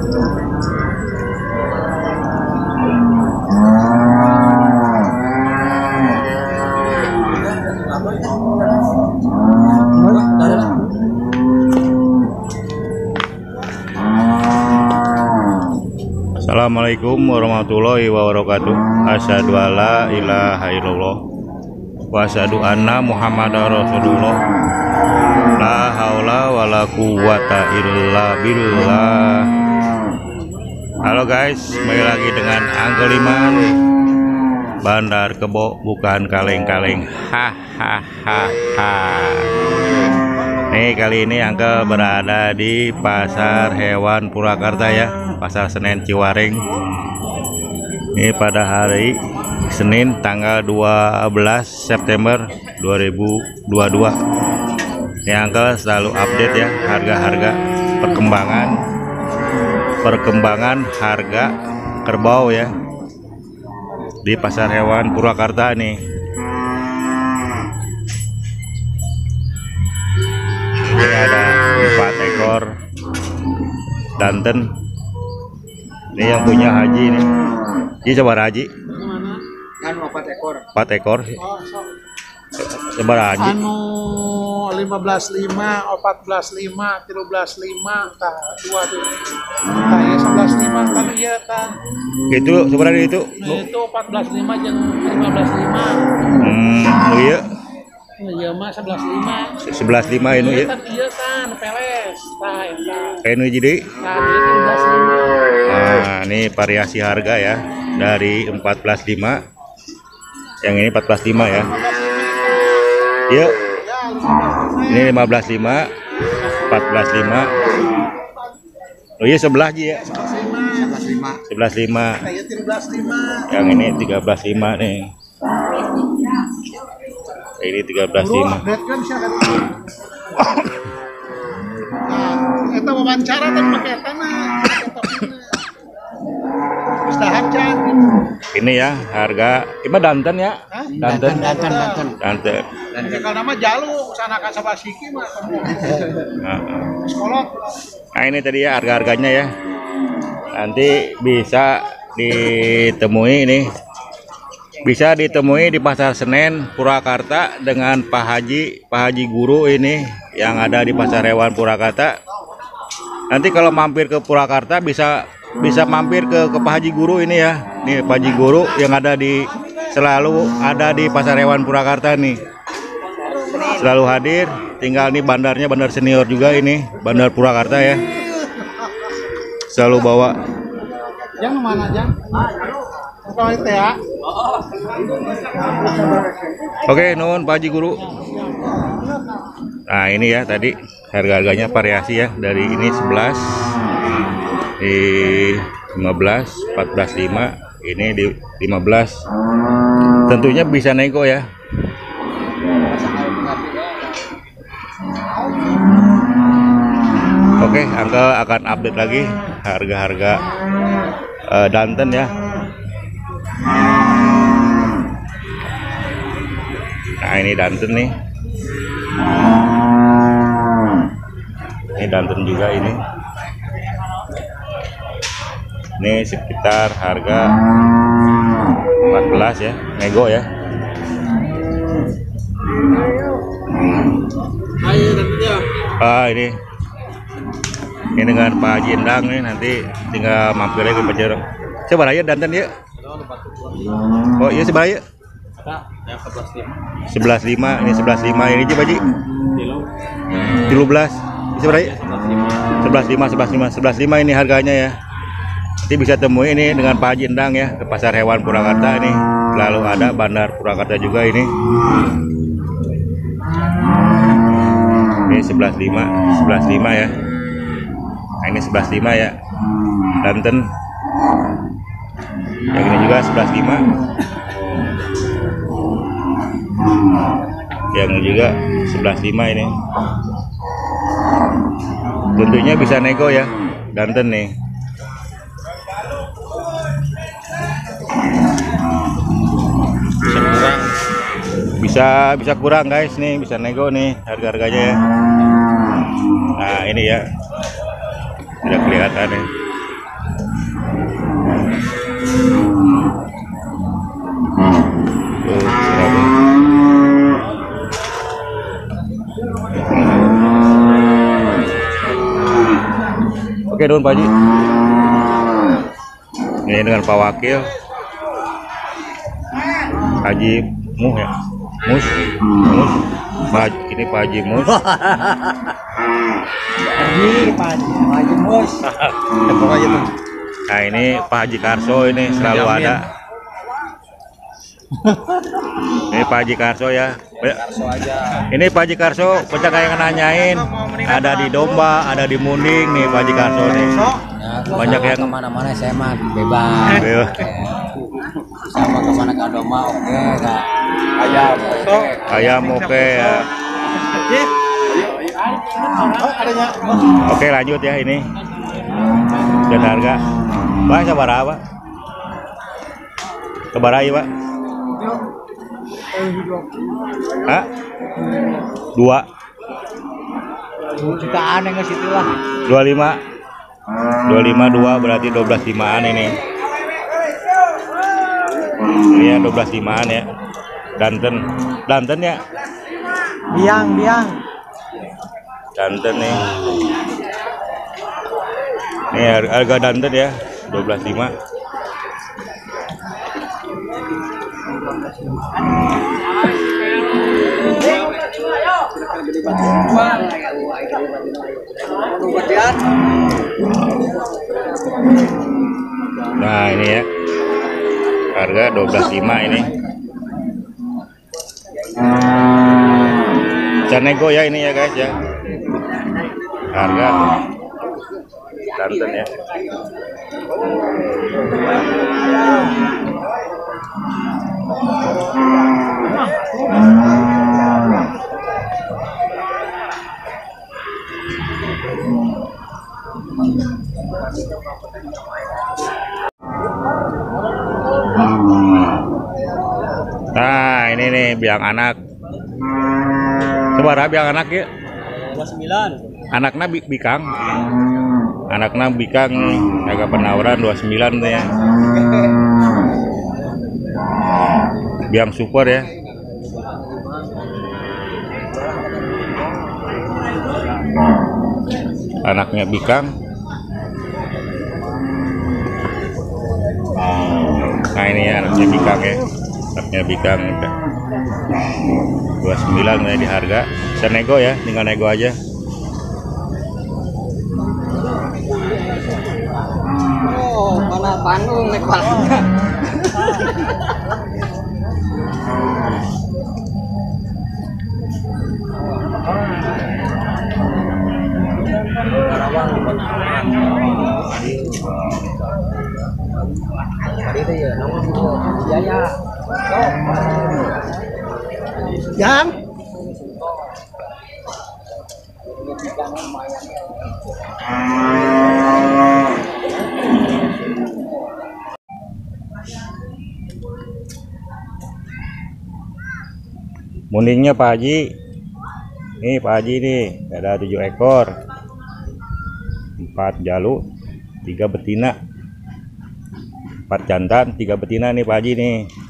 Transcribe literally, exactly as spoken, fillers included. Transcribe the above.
Assalamualaikum warahmatullahi wabarakatuh. Asyhadu alla ilaha illallah wa asyhadu anna muhammadar rasulullah. La haula wala quwata illa billah. Halo guys, kembali lagi dengan Uncle Iman. Bandar Kebo bukan kaleng-kaleng. Hahaha. Nih kali ini Uncle berada di Pasar Hewan Purwakarta ya, Pasar Senen Ciwaring. Ini pada hari Senin tanggal dua belas September dua ribu dua puluh dua. Ini Uncle selalu update ya harga-harga perkembangan perkembangan harga kerbau ya di Pasar Hewan Purwakarta nih. Ini ada empat ekor danten. Ini yang punya Haji ini. Ini coba Haji. Anu empat ekor. empat ekor sih. Coba Haji. Anu lima belas lima, empat belas lima, tiga belas lima, tah dua tuh. Tah ya sebelas lima kan iya tah. Itu sebenarnya itu. Nah, itu empat belas lima jeung lima belas lima. Hmm, oh iya. Iya mah sebelas lima. sebelas lima ini ya. Iya kan peles. Tah eta. Ini jadi. Tah tiga belas lima. Nah, ini variasi harga ya dari empat belas lima. Yang ini empat belas lima ya. Yuk. Ini lima belas lima, empat belas lima. Oh iya sebelah aja ya. sebelas lima. Yang ini tiga belas lima nih. Ini tiga belas lima. Eta wawancara kan pakai eta mah. Ini ya harga, ini danten ya? Hah? Danten, danten, danten. danten. Dan kalau nama jalu sana ka sabasiki mah. Nah, Sekolah. nah ini tadi ya harga-harganya ya. Nanti bisa ditemui ini. Bisa ditemui di Pasar Senen Purwakarta dengan Pak Haji, Pak Haji Guru ini yang ada di Pasar Hewan Purwakarta. Nanti kalau mampir ke Purwakarta bisa bisa mampir ke, ke Pak Haji Guru ini ya. Nih Pak Haji Guru yang ada di selalu ada di Pasar Hewan Purwakarta nih. Selalu hadir, tinggal nih bandarnya bandar senior juga ini, Bandar Purwakarta ya. Selalu bawa. Yang mana Jang? Kalau itu ya. Oke, nuhun Pak Haji Guru. Nah, ini ya tadi harga-harganya variasi ya dari ini sebelas di lima belas, empat belas lima, ini di lima belas. Tentunya bisa nego ya. Oke, Uncle akan update lagi harga-harga uh, danten ya. Nah, ini danten nih. Ini danten juga ini. Ini sekitar harga empat belas ya, nego ya. Ah, ini. Ini dengan Pak Haji Endang nih, nanti tinggal mampir lagi ke Jeruk. Coba aja danten ya. Oh iya sebelah ya. sebelas lima, ini sebelas lima ini coba Ji. tiga belas. Sebelah ya. sebelas lima, sebelas lima, sebelas lima ini harganya ya. Nanti bisa temui ini dengan Pak Haji Endang ya ke Pasar Hewan Purwakarta ini. Lalu ada Bandar Purwakarta juga ini. Ini sebelas lima, sebelas lima ya. Nah, ini sebelas lima ya. Danten. Yang ini juga sebelas lima. Yang ini juga sebelas lima ini. Bentuknya bisa nego ya. Danten nih. Bisa kurang. Bisa bisa kurang guys nih, bisa nego nih harga-harganya ya. Nah, ini ya. Tidak kelihatan ya. Tuh, serabi. Oke, Don Pak Haji. Ini dengan Pak Wakil Haji Muh ya, Mus, Mus, Pak, ini Pak Haji Mus. Haji, Pak Haji, Pak Haji Mus. Nah ini Pak Haji Karso ini selalu ada. Ini Pak Haji Karso ya. Ini Pak Haji Karso, banyak yang nanyain. Ada di Domba, ada di Muning nih Pak Haji Karso nih. Banyak yang kemana-mana saya mah bebas. Bebas. Sama kemana ke Domba oke kak. Ayam. Ayam oke ya. Oke lanjut ya ini. Dan harga. Pak sabaraha Pak? Sabaraha Pak? Hah? Dua. Jutaan yang ke situ lah. Dua lima. Dua lima dua berarti dua belas limaan ini. Ini ya dua belas limaan ya. Danten, Danten ya. Biang, biang. Danten nih. Ini harga Danten ya, dua belas lima. Nah ini ya, harga dua belas lima ini. Canego ya ini ya guys ya. Harga Danten ya. Nah ini nih biang anak. Sebarah biang anak ya? dua puluh sembilan. Anaknya bi bikang. Anaknya bikang nih. Harga penawaran dua puluh sembilan tuh ya. Biang super ya. Anaknya bikang. Nah ini ya anaknya bikang ya. Anaknya bikang dua puluh sembilan ya di harga. Bisa nego ya, tinggal nego aja. Oh, mana Bandung naik palingnya. Yang Muningnya Pak Haji. Nih Pak Haji nih, ada tujuh ekor. Empat jalu, tiga betina. Empat jantan, tiga betina nih Pak Haji nih.